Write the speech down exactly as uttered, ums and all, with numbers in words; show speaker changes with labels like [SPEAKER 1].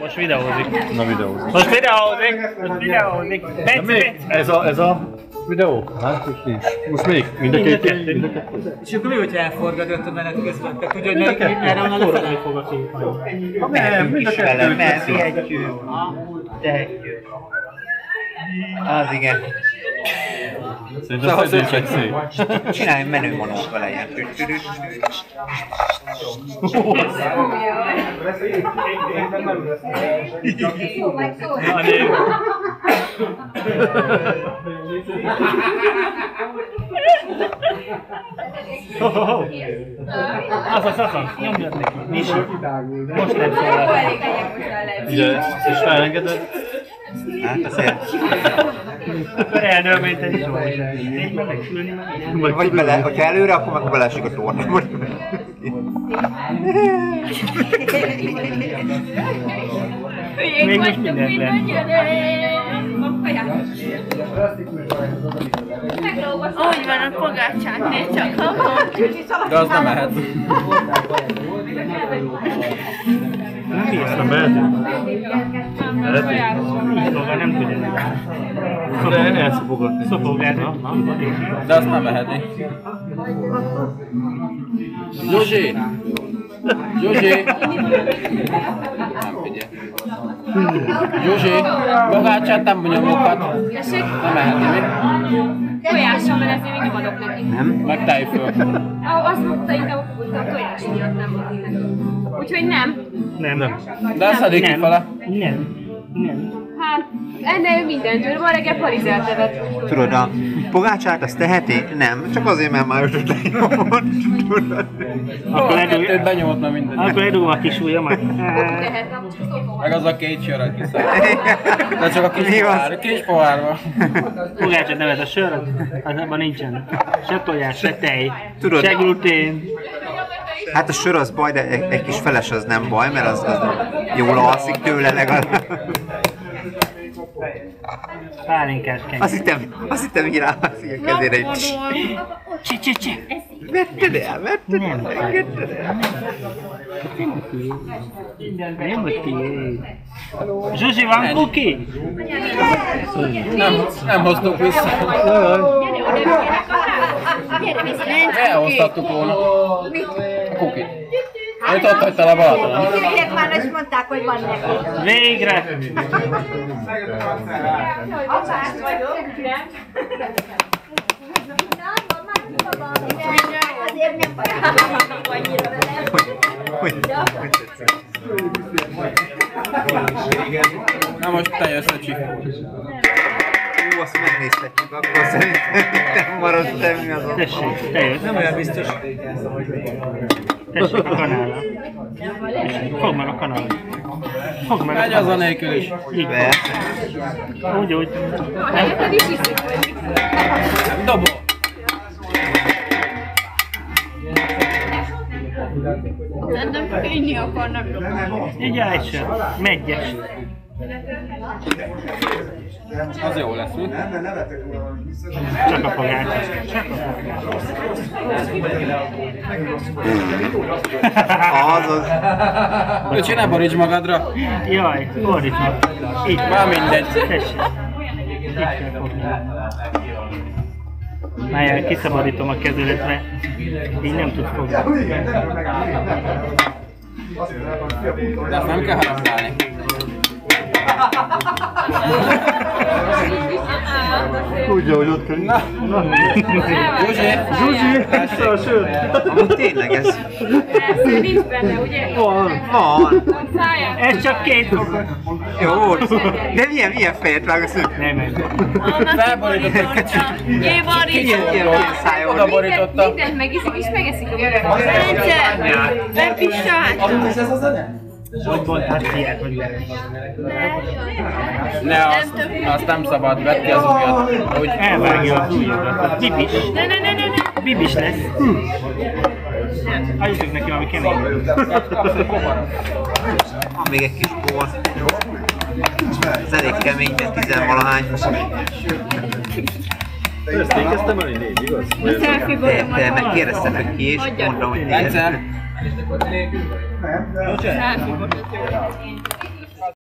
[SPEAKER 1] Most videózik.
[SPEAKER 2] Na videózik.
[SPEAKER 1] Most videózik! Most videózik! Bence, Bence!
[SPEAKER 2] Ez a, ez a videó? Hát most nincs. Most még? Mind a két? Mind a kettő.
[SPEAKER 3] És akkor mi, hogyha elforgatod a menet közben? Te tudja, hogy merre van a lefele?
[SPEAKER 1] fog a kép.
[SPEAKER 4] Nem, mind a kettő. Nem, vihetjük. Tehetjük. Az igen.
[SPEAKER 2] Szerintem szedjük egy szép.
[SPEAKER 4] Csinálj menő monót vele ilyen.
[SPEAKER 1] Az az, az az, nyomjad neki, Misi. Most nem szólál.
[SPEAKER 2] Ugye, és felengeded?
[SPEAKER 4] Hát azért.
[SPEAKER 1] Akkor eldől, mint egy zsó. Négy meg megsülni meg.
[SPEAKER 4] Vagy bele, hogyha előre, akkor meg beleesik a torna.
[SPEAKER 1] Még most mindent le.
[SPEAKER 5] Úgy van a pogácsát, nézd csak, ha
[SPEAKER 3] De az nem mehet.
[SPEAKER 2] Nem mehetünk?
[SPEAKER 1] Így maga nem tudja.
[SPEAKER 2] De elszopogatni.
[SPEAKER 1] Szopogatni.
[SPEAKER 3] De azt nem mehetni. Józsi! Józsi! Nem figyelj. Józsi! Pogácsát nem nyomlokat. Nem mehetni, mi?
[SPEAKER 5] tojással, mert ezért még nem adok neki.
[SPEAKER 4] Nem?
[SPEAKER 3] Meg tejföl.
[SPEAKER 5] Azt mondta inkább a tojás miatt nem adok neki. Úgyhogy nem.
[SPEAKER 1] Nem, nem.
[SPEAKER 3] De azt addig kifele.
[SPEAKER 1] Nem. Nem.
[SPEAKER 5] Hát, ennél minden tőle, ma reggel parizelt nevet.
[SPEAKER 4] Tudod, a pogácsát azt teheti? Nem, csak azért, mert már ötöt lenyomott. Tudod?
[SPEAKER 1] Akkor
[SPEAKER 3] Kettőt benyomott, na mindegy.
[SPEAKER 1] Akkor ledugom a kis ujjamat.
[SPEAKER 3] Meg az a két söröt kiszáll. De csak a kis
[SPEAKER 4] Mi az?
[SPEAKER 3] pohár, kis pohárba.
[SPEAKER 1] Pogácsot nevet a sör, az abban nincsen. Se tojás, se tej,
[SPEAKER 4] Tudod-
[SPEAKER 1] se glutén.
[SPEAKER 4] Hát a sör az baj, de egy, egy kis feles az nem baj, mert az, az jól alszik tőle legalább.
[SPEAKER 1] Pálinkás kenyér.
[SPEAKER 4] Azt hittem, azt hittem, hogy ráhaszik a kezére egy...
[SPEAKER 1] Csi, csi, csi.
[SPEAKER 4] Vetted el, vetted el,
[SPEAKER 1] Nem.
[SPEAKER 4] engedted el.
[SPEAKER 1] Nem vagy tiéd. Zsuzsi, van kuki?
[SPEAKER 3] Nem, nem hoztuk vissza. Elhoztattuk volna. A kukit. Őt ott hagytál a Balatonon.
[SPEAKER 6] Gyerekek már is mondták, hogy van neki.
[SPEAKER 1] Végre!
[SPEAKER 6] Apás vagyok. Azért nem vagyok annyira vele.
[SPEAKER 4] Hogy, hogy tetszett?
[SPEAKER 3] Na most te jössz a csi.
[SPEAKER 4] Jó, azt megnézhetjük, akkor szerintem nem marad semmi azon.
[SPEAKER 1] Tessék, te jössz.
[SPEAKER 3] Nem olyan biztos.
[SPEAKER 1] Tessék a kanállal. Fogd meg a kanállal. Fogd meg a
[SPEAKER 3] Megy az a nélkül is.
[SPEAKER 1] Így van. Úgy, úgy.
[SPEAKER 5] Helyetted is iszik, hogy
[SPEAKER 3] Nem dobol.
[SPEAKER 5] szerintem inni akarnak.
[SPEAKER 1] Így állj sem. Megyes.
[SPEAKER 3] Az jó lesz, mi?
[SPEAKER 1] Csak a pogács. Csak a
[SPEAKER 4] Az az.
[SPEAKER 3] Öcsi, ne boríts magadra.
[SPEAKER 1] Jaj, fordítva. Így
[SPEAKER 3] Már mindegy.
[SPEAKER 1] Tessék. Így kell fogni. Már kiszabadítom a kezület, mert így nem tud fogni.
[SPEAKER 3] De azt nem kell harapálni.
[SPEAKER 2] Tudja, hogy ott kell.
[SPEAKER 3] Na. Józsi!
[SPEAKER 1] Zsuzsi, vissza a sört!
[SPEAKER 4] Amúgy tényleg ez...
[SPEAKER 5] Persze, nincs benne, ugye?
[SPEAKER 1] Van.
[SPEAKER 4] Van.
[SPEAKER 5] Száját.
[SPEAKER 1] Ez csak két fokos.
[SPEAKER 4] Jó. De milyen, milyen fejet vágsz?
[SPEAKER 1] Nem ez.
[SPEAKER 3] Felborítottak.
[SPEAKER 5] Jé, barító.
[SPEAKER 4] Ilyen, ilyen, ilyen szájon.
[SPEAKER 3] Oda borította.
[SPEAKER 5] Mindent megiszik és megeszik a gyerek. Bence, nem pisáltam.
[SPEAKER 1] Hogy bontál ilyet, hogy
[SPEAKER 3] Ne, azt, azt nem szabad, vedd ki az ujjat. Úgy
[SPEAKER 1] elvágja az ujjadat. Bibis.
[SPEAKER 5] Ne, ne, ne, ne, ne.
[SPEAKER 1] Bibis lesz. Adjuk neki valami kemény.
[SPEAKER 4] Van még egy kis bor. Ez elég kemény, de tizenvalahány.
[SPEAKER 2] Ezt ékeztem el, hogy négy, igaz?
[SPEAKER 4] De, de megkérdeztem, hogy ki, és mondom, hogy négy.
[SPEAKER 3] Bence!
[SPEAKER 5] Selfie.